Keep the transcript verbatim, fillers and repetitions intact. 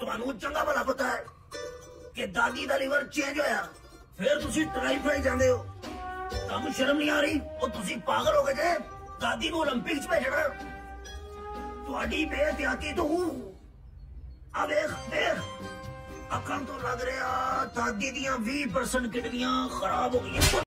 ਤੁਹਾਨੂੰ ਚੰਗਾ ਭਲਾ ਪਤਾ ਹੈ ਕਿ ਦਾਦੀ ਦਾ ਲੀਵਰ ਚੇਂਜ ਹੋਇਆ, ਫਿਰ ਤੁਸੀਂ ਟਰਾਈਫਾਈ ਜਾਂਦੇ ਹੋ। ਤੁਹਾਨੂੰ ਸ਼ਰਮ ਨਹੀਂ ਆ ਰਹੀ? ਉਹ ਤੁਸੀਂ ਪਾਗਲ ਹੋ ਗਏ ਜੇ ਦਾਦੀ ਨੂੰ 올림픽 'ਚ ਭੇਜਣਾ। ਤੁਹਾਡੀ ਬੇਇੱਜ਼ਤੀ ਤੋਂ ਆ ਵੇਖ ਵੇਖ ਅੱਖਾਂ ਤੋਂ ਲੱਗ ਰਿਹਾ ਦਾਦੀ ਦੀਆਂ ਵੀਹ ਪਰਸੈਂਟ ਕਿਡਨੀਆਂ ਖਰਾਬ ਹੋ ਗਈਆਂ।